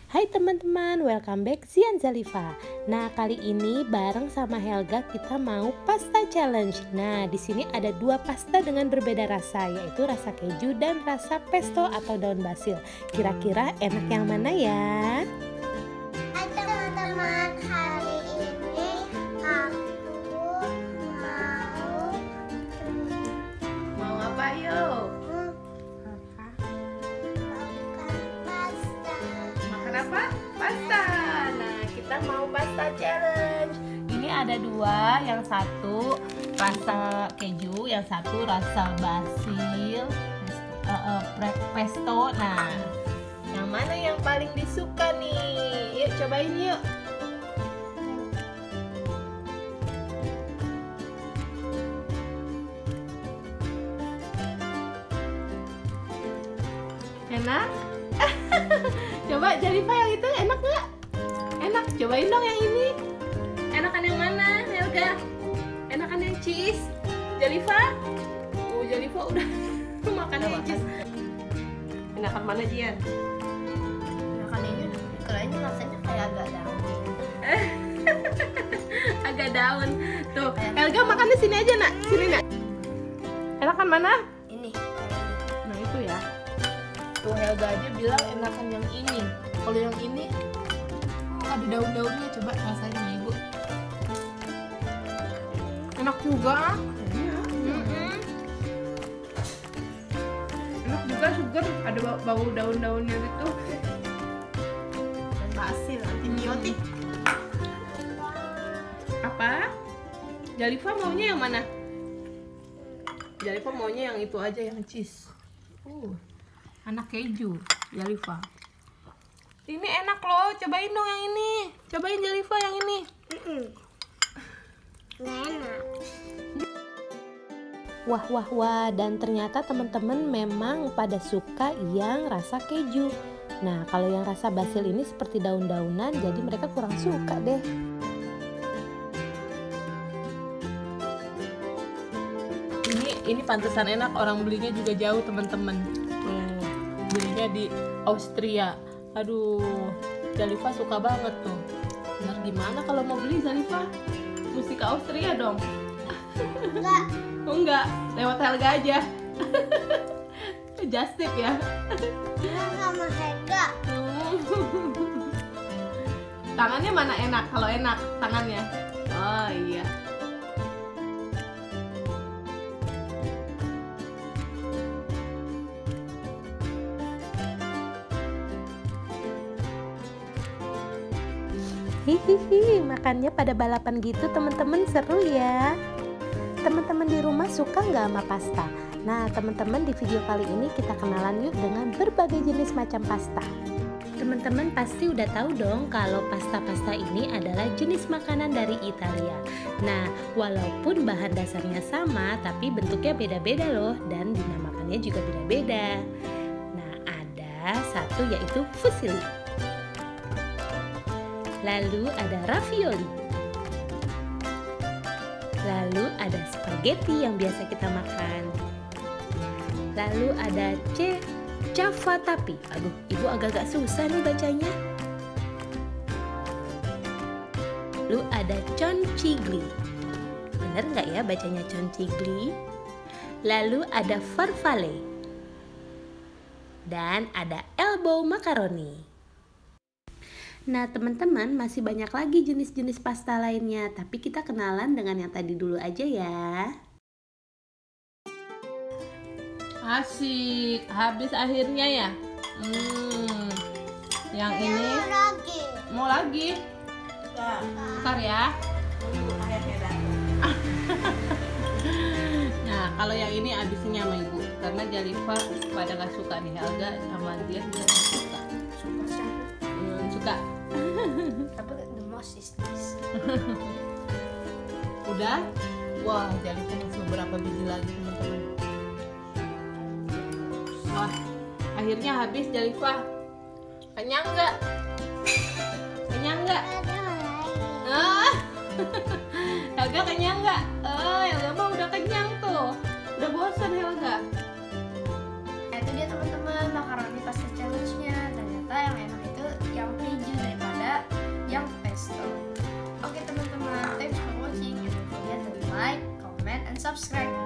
Hai teman-teman, welcome back Zian Zalifa. Nah, kali ini bareng sama Helga kita mau pasta challenge. Nah, di sini ada dua pasta dengan berbeda rasa, yaitu rasa keju dan rasa pesto atau daun basil. Kira-kira enak yang mana ya? Hai teman-teman, hari ini aku Mau apa yuk? makan pasta. Makan apa? Pasta. Nah, kita mau pasta challenge. Ini ada dua, yang satu rasa keju, yang satu rasa basil, pesto. Nah, yang mana yang paling disuka nih? Yuk cobain yuk. Enak? Coba Jalifa yang itu enak nggak? Enak, cobain dong yang ini. Enakan yang mana, Helga? Enakan yang cheese? Jalifa? Oh, Jalifa udah makan yang cheese. Enakan mana, Jian? Makan ini, kayaknya rasanya kayak agak daun. Agak daun. Tuh, Helga makannya sini aja, Nak. Sini, Nak. Enakan mana? Ini. Nah, itu ya. Tuh Helga aja bilang enakan yang ini. Kalau yang ini ada daun-daunnya, coba rasain sama Ibu. Enak juga. Enak juga, segar, ada bau daun-daunnya gitu. Dan basil, antibiotik. Apa? Jalifa maunya yang mana? Jalifa maunya yang itu aja, yang cheese. Anak keju, Jalifa. Ini enak loh, cobain dong yang ini. Cobain Jalifa yang ini. Nggak enak. Wah, dan ternyata teman-teman memang pada suka yang rasa keju. Nah, kalau yang rasa basil ini seperti daun-daunan, jadi mereka kurang suka deh. Ini pantesan enak, orang belinya juga jauh teman-teman. Belinya di Austria. Aduh, Jalifa suka banget tuh. Benar gimana kalau mau beli Jalifa? Mesti ke Austria dong. Enggak. Oh enggak, lewat Helga aja. Just tip ya. Enak sama Helga. Tangannya mana enak? Kalau enak tangannya. Oh iya. Hihihi, makannya pada balapan gitu teman-teman, seru ya. Teman-teman di rumah suka nggak sama pasta? Nah teman-teman, di video kali ini kita kenalan yuk dengan berbagai jenis macam pasta. Teman-teman pasti udah tahu dong kalau pasta-pasta ini adalah jenis makanan dari Italia. Nah, walaupun bahan dasarnya sama, tapi bentuknya beda-beda loh, dan dinamakannya juga beda-beda. Nah, ada satu yaitu fusilli. Lalu ada ravioli. Lalu ada spaghetti yang biasa kita makan. Lalu ada cavatappi. Aduh, Ibu agak-agak susah nih bacanya. Lalu ada concigli. Bener nggak ya bacanya concigli? Lalu ada farfalle. Dan ada elbow macaroni. Nah teman-teman, masih banyak lagi jenis-jenis pasta lainnya, tapi kita kenalan dengan yang tadi dulu aja ya. Asik, habis akhirnya ya. Yang ini Lagi. mau lagi? Bentar ya. Nah kalau yang ini habisnya sama Ibu, karena Jalifa pada nggak suka nih, Helga sama dia juga nggak suka. Suka. Tapi the most is this. Udah? Wah, Jalifa masih beberapa biji lagi teman-teman. Wah, akhirnya habis Jalifa. Kenyang nggak? Kenyang nggak? Ah, Helga kenyang nggak? Helga mah udah kenyang tuh. Udah bosan Helga. Itu dia teman-teman makaroni pasta challenge-nya. Ternyata yang enak itu yang Oke teman-teman, thanks for watching. Don't forget to like, comment, and subscribe.